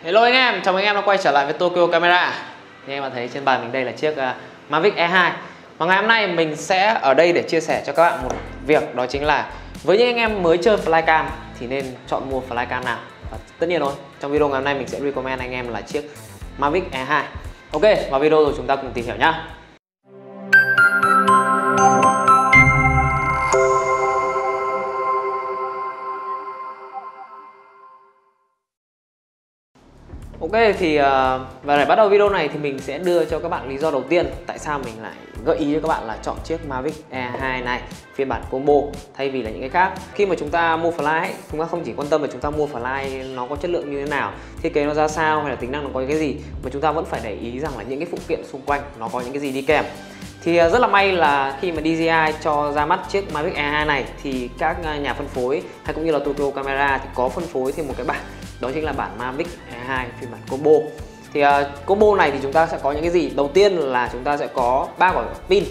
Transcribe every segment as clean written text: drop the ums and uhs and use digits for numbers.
Hello anh em, chào mừng anh em đã quay trở lại với Tokyo Camera. Như em đã thấy trên bàn mình đây là chiếc Mavic E2. Và ngày hôm nay mình sẽ ở đây để chia sẻ cho các bạn một việc, đó chính là với những anh em mới chơi flycam thì nên chọn mua flycam nào. Và tất nhiên rồi, trong video ngày hôm nay mình sẽ recommend anh em là chiếc Mavic E2. Ok, vào video rồi chúng ta cùng tìm hiểu nhá. Ok thì và để bắt đầu video này thì mình sẽ đưa cho các bạn lý do đầu tiên tại sao mình lại gợi ý cho các bạn là chọn chiếc Mavic E2 này phiên bản combo thay vì là những cái khác. Khi mà chúng ta mua fly ấy, chúng ta không chỉ quan tâm là chúng ta mua fly nó có chất lượng như thế nào, thiết kế nó ra sao hay là tính năng nó có cái gì, mà chúng ta vẫn phải để ý rằng là những cái phụ kiện xung quanh nó có những cái gì đi kèm. Thì rất là may là khi mà DJI cho ra mắt chiếc Mavic E2 này thì các nhà phân phối hay cũng như là Tokyo Camera thì có phân phối thêm một cái bản, đó chính là bản Mavic E2 phiên bản combo. Thì combo này thì chúng ta sẽ có những cái gì? Đầu tiên là chúng ta sẽ có 3 quả pin.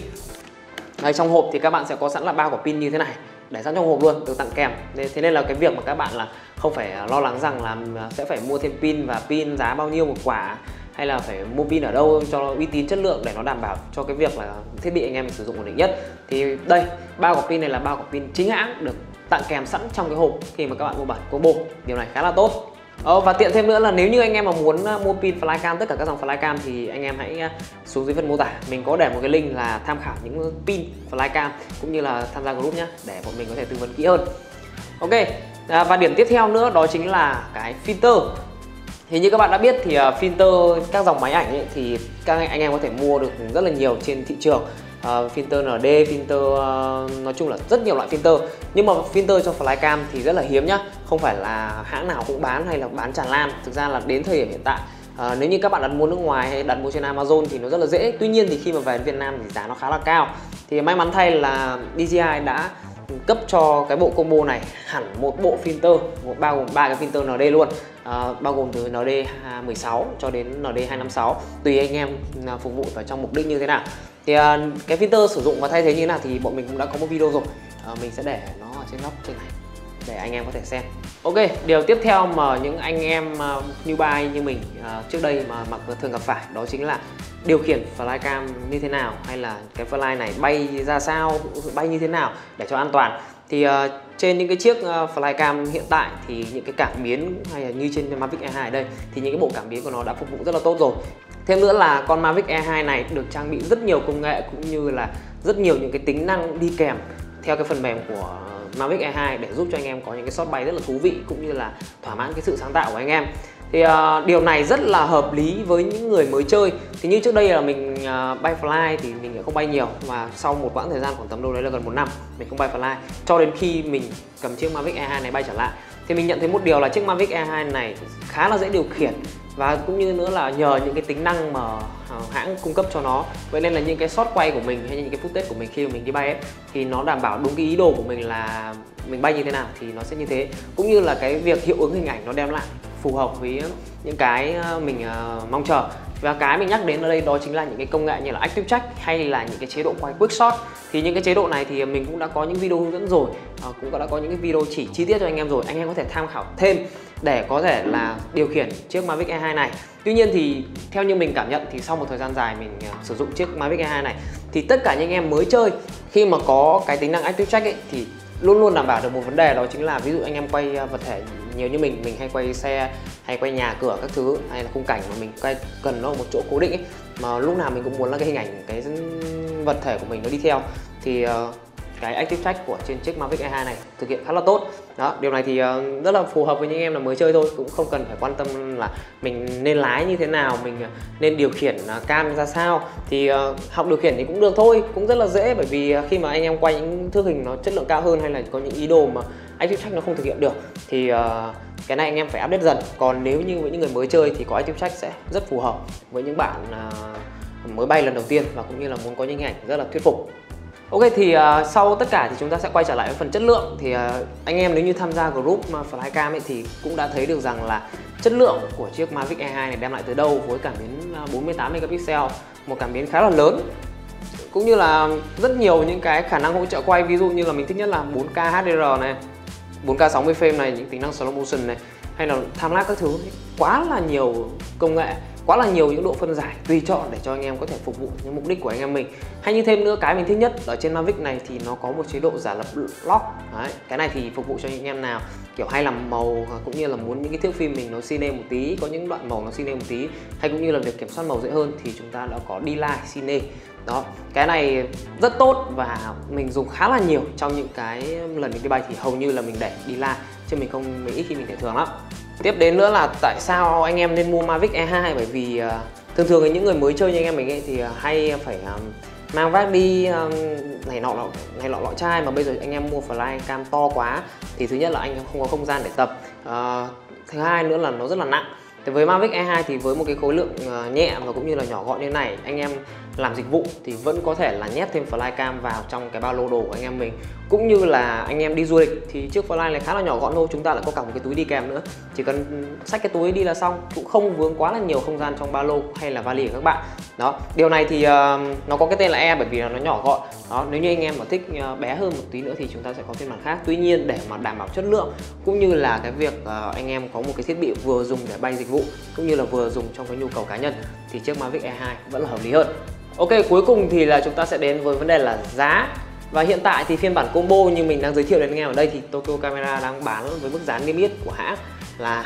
Trong hộp thì các bạn sẽ có sẵn là 3 quả pin như thế này, để sẵn trong hộp luôn, được tặng kèm. Thế nên là cái việc mà các bạn là không phải lo lắng rằng là sẽ phải mua thêm pin và pin giá bao nhiêu một quả, hay là phải mua pin ở đâu cho nó uy tín chất lượng để nó đảm bảo cho cái việc là thiết bị anh em mình sử dụng ổn định nhất. Thì đây, 3 quả pin này là 3 quả pin chính hãng được tặng kèm sẵn trong cái hộp khi mà các bạn mua bản combo. Điều này khá là tốt. Và tiện thêm nữa là nếu như anh em mà muốn mua pin flycam, tất cả các dòng flycam thì anh em hãy xuống dưới phần mô tả, mình có để một cái link là tham khảo những pin flycam cũng như là tham gia group nhé, để bọn mình có thể tư vấn kỹ hơn. Ok, và điểm tiếp theo nữa đó chính là cái filter. Thì như các bạn đã biết thì filter các dòng máy ảnh ấy, thì các anh em có thể mua được rất là nhiều trên thị trường. Filter ND, filter nói chung là rất nhiều loại filter. Nhưng mà filter cho flycam thì rất là hiếm nhá, không phải là hãng nào cũng bán hay là bán tràn lan. Thực ra là đến thời điểm hiện tại, nếu như các bạn đặt mua nước ngoài hay đặt mua trên Amazon thì nó rất là dễ. Tuy nhiên thì khi mà về Việt Nam thì giá nó khá là cao. Thì may mắn thay là DJI đã cấp cho cái bộ combo này hẳn một bộ filter, bao gồm 3 cái filter ND luôn, bao gồm từ ND16 cho đến ND256, tùy anh em phục vụ vào trong mục đích như thế nào. Thì cái filter sử dụng và thay thế như thế nào thì bọn mình cũng đã có một video rồi, mình sẽ để nó ở trên góc trên này để anh em có thể xem. Ok, điều tiếp theo mà những anh em newbie như mình trước đây mà thường gặp phải đó chính là điều khiển flycam như thế nào, hay là cái fly này bay ra sao, bay như thế nào để cho an toàn. Thì trên những cái chiếc flycam hiện tại thì những cái cảm biến hay là như trên Mavic E2 ở đây thì những cái bộ cảm biến của nó đã phục vụ rất là tốt rồi. Thêm nữa là con Mavic E2 này được trang bị rất nhiều công nghệ cũng như là rất nhiều những cái tính năng đi kèm theo cái phần mềm của Mavic E2 để giúp cho anh em có những cái shot bay rất là thú vị cũng như là thỏa mãn cái sự sáng tạo của anh em. Thì điều này rất là hợp lý với những người mới chơi. Thì như trước đây là mình bay fly thì mình không bay nhiều, và sau một quãng thời gian khoảng tầm đâu đấy là gần 1 năm mình không bay fly, cho đến khi mình cầm chiếc Mavic E2 này bay trở lại thì mình nhận thấy một điều là chiếc Mavic E2 này khá là dễ điều khiển, và cũng như nữa là nhờ những cái tính năng mà hãng cung cấp cho nó, vậy nên là những cái shot quay của mình hay những cái footage của mình khi mà mình đi bay ấy, thì nó đảm bảo đúng cái ý đồ của mình là mình bay như thế nào thì nó sẽ như thế, cũng như là cái việc hiệu ứng hình ảnh nó đem lại phù hợp với những cái mình mong chờ. Và cái mình nhắc đến ở đây đó chính là những cái công nghệ như là Active Track hay là những cái chế độ quay Quick Shot. Thì những cái chế độ này thì mình cũng đã có những video hướng dẫn rồi, cũng đã có những cái video chỉ chi tiết cho anh em rồi, anh em có thể tham khảo thêm để có thể là điều khiển chiếc Mavic E2 này. Tuy nhiên thì theo như mình cảm nhận thì sau một thời gian dài mình sử dụng chiếc Mavic E2 này thì tất cả những anh em mới chơi khi mà có cái tính năng Active Track ấy, thì luôn luôn đảm bảo được một vấn đề, đó chính là ví dụ anh em quay vật thể nhiều như mình hay quay xe hay quay nhà cửa các thứ, hay là khung cảnh mà mình quay cần nó ở một chỗ cố định ấy, mà lúc nào mình cũng muốn là cái hình ảnh cái vật thể của mình nó đi theo, thì cái Active Track của trên chiếc Mavic E2 này thực hiện khá là tốt. Đó, điều này thì rất là phù hợp với những em là mới chơi thôi, cũng không cần phải quan tâm là mình nên lái như thế nào, mình nên điều khiển cam ra sao. Thì học điều khiển thì cũng được thôi, cũng rất là dễ, bởi vì khi mà anh em quay những thước hình nó chất lượng cao hơn hay là có những ý đồ mà Active Track nó không thực hiện được thì cái này anh em phải update dần. Còn nếu như với những người mới chơi thì có Active Track sẽ rất phù hợp với những bạn mới bay lần đầu tiên và cũng như là muốn có những hình ảnh rất là thuyết phục. Ok, thì sau tất cả thì chúng ta sẽ quay trở lại với phần chất lượng. Thì anh em nếu như tham gia group flycam ấy thì cũng đã thấy được rằng là chất lượng của chiếc Mavic E2 này đem lại từ đâu, với cảm biến 48 megapixel, một cảm biến khá là lớn, cũng như là rất nhiều những cái khả năng hỗ trợ quay. Ví dụ như là mình thích nhất là 4K HDR này, 4K 60 frame này, những tính năng slow motion này, hay là time lapse các thứ, quá là nhiều công nghệ, quá là nhiều những độ phân giải tùy chọn để cho anh em có thể phục vụ những mục đích của anh em mình. Hay như thêm nữa, cái mình thích nhất ở trên Mavic này thì nó có một chế độ giả lập lock. Đấy, cái này thì phục vụ cho những em nào kiểu hay làm màu, cũng như là muốn những cái thước phim mình nó cine một tí, có những đoạn màu nó cine một tí, hay cũng như là việc kiểm soát màu dễ hơn thì chúng ta đã có D-Line cine. Đó, cái này rất tốt và mình dùng khá là nhiều trong những cái lần mình đi bay thì hầu như là mình để D-Line, chứ mình ít khi mình để thường lắm. Tiếp đến nữa là tại sao anh em nên mua Mavic E2, bởi vì thường thường những người mới chơi như anh em mình ấy thì hay phải mang vác đi này nọ lọ chai, mà bây giờ anh em mua flycam to quá thì thứ nhất là anh em không có không gian để tập, thứ hai nữa là nó rất là nặng. Thì với Mavic E2 thì với một cái khối lượng nhẹ và cũng như là nhỏ gọn như thế này, anh em làm dịch vụ thì vẫn có thể là nhét thêm flycam vào trong cái ba lô đồ của anh em mình. Cũng như là anh em đi du lịch thì chiếc fly này khá là nhỏ gọn thôi, chúng ta lại có cả một cái túi đi kèm nữa, chỉ cần xách cái túi đi là xong, cũng không vướng quá là nhiều không gian trong ba lô hay là vali của các bạn. Đó, điều này thì nó có cái tên là E bởi vì nó nhỏ gọn. Đó, nếu như anh em mà thích bé hơn một tí nữa thì chúng ta sẽ có phiên bản khác. Tuy nhiên để mà đảm bảo chất lượng cũng như là cái việc anh em có một cái thiết bị vừa dùng để bay dịch vụ cũng như là vừa dùng trong cái nhu cầu cá nhân thì chiếc Mavic E2 vẫn là hợp lý hơn. Ok, cuối cùng thì là chúng ta sẽ đến với vấn đề là giá. Và hiện tại thì phiên bản combo như mình đang giới thiệu đến anh em ở đây thì Tokyo Camera đang bán với mức giá niêm yết của hãng là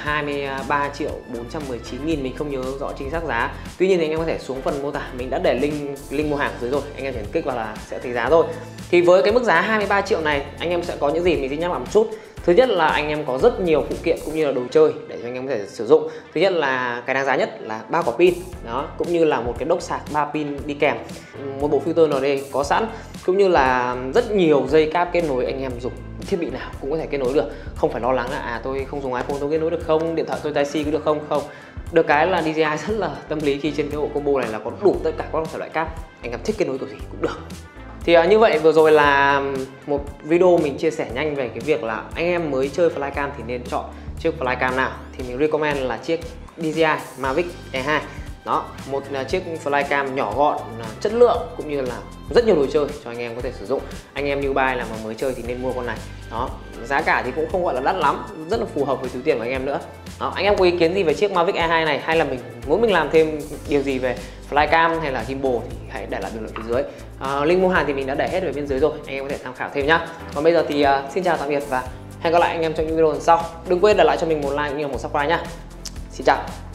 23.419.000, mình không nhớ rõ chính xác giá. Tuy nhiên thì anh em có thể xuống phần mô tả, mình đã để link mua hàng dưới rồi, anh em chỉ kích vào là sẽ thấy giá thôi. Thì với cái mức giá 23 triệu này, anh em sẽ có những gì mình xin nhắc lại một chút. Thứ nhất là anh em có rất nhiều phụ kiện cũng như là đồ chơi để cho anh em có thể sử dụng. Thứ nhất là cái đáng giá nhất là 3 quả pin, đó, cũng như là một cái đốc sạc 3 pin đi kèm, một bộ filter ND có sẵn, cũng như là rất nhiều dây cáp kết nối, anh em dùng thiết bị nào cũng có thể kết nối được, không phải lo lắng là tôi không dùng iPhone tôi kết nối được không, điện thoại tôi Type-C có được không. Được cái là DJI rất là tâm lý khi trên cái bộ combo này là có đủ tất cả các thể loại cáp, anh em thích kết nối kiểu gì cũng được. Thì như vậy vừa rồi là một video mình chia sẻ nhanh về cái việc là anh em mới chơi flycam thì nên chọn chiếc flycam nào. Thì mình recommend là chiếc DJI Mavic E2. Đó, một chiếc flycam nhỏ gọn, chất lượng cũng như là rất nhiều đồ chơi cho anh em có thể sử dụng. Anh em newbie là mà mới chơi thì nên mua con này. Đó, giá cả thì cũng không gọi là đắt lắm, rất là phù hợp với túi tiền của anh em nữa. Đó, anh em có ý kiến gì về chiếc Mavic E2 này, hay là mình làm thêm điều gì về flycam hay là gimbal thì hãy để lại bình luận phía dưới. Link mua hàng thì mình đã để hết ở bên dưới rồi, anh em có thể tham khảo thêm nhá. Còn bây giờ thì xin chào tạm biệt và hẹn gặp lại anh em trong những video lần sau. Đừng quên để lại cho mình một like cũng như là một subscribe nhá. Xin chào.